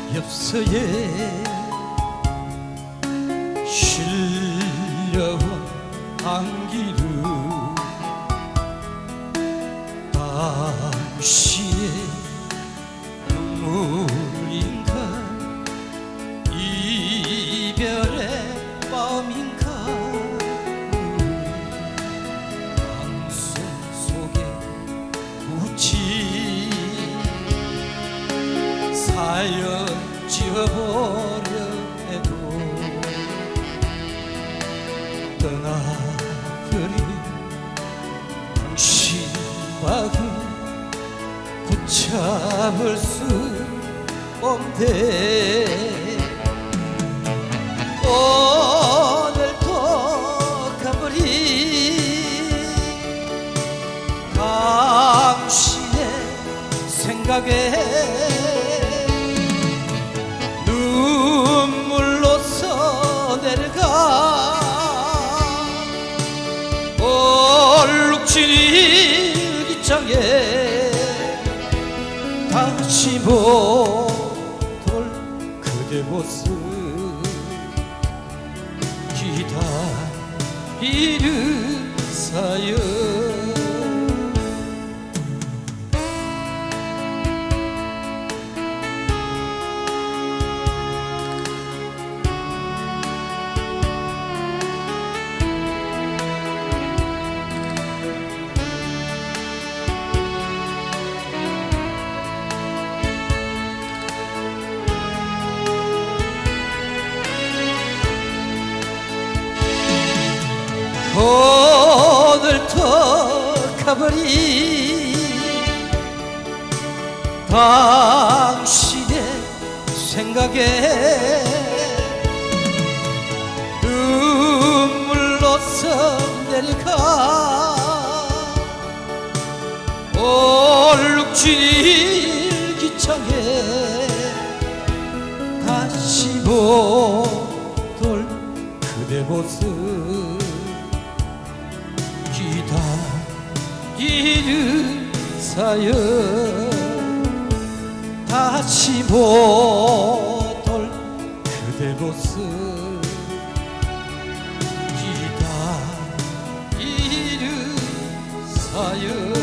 엽서에 실려온 안기를 당시의 눈물인가 이별의 마음인가 방송 속에 묻힌 사연 지워버려 해도 떠나버린 당신 마음 붙잡을 수 없네. 오늘도 가버린 당신의 생각에 눈물로써 내려가 얼룩진 일기장에 다시 못올 그대 모습 기다리는 사연. 오늘도 가버린 당신의 생각에 눈물로써 내려가 얼룩진 일기장에 다시 못올 그대 모습 기다리는 사연. 다시 못올 그대 모습 기다리는 사연.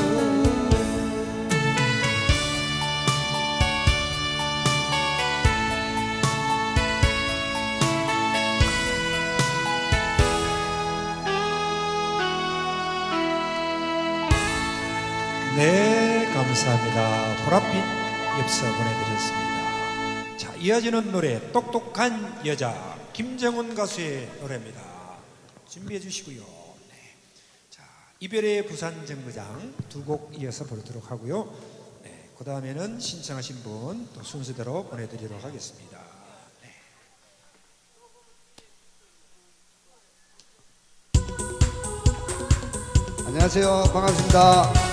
네, 감사합니다. 보랏빛 엽서 보내드렸습니다. 자, 이어지는 노래 똑똑한 여자 김정은 가수의 노래입니다. 준비해 주시고요. 네. 자, 이별의 부산 정거장 두 곡 이어서 부르도록 하고요. 네, 그 다음에는 신청하신 분 또 순서대로 보내드리도록 하겠습니다. 안녕하세요. 반갑습니다.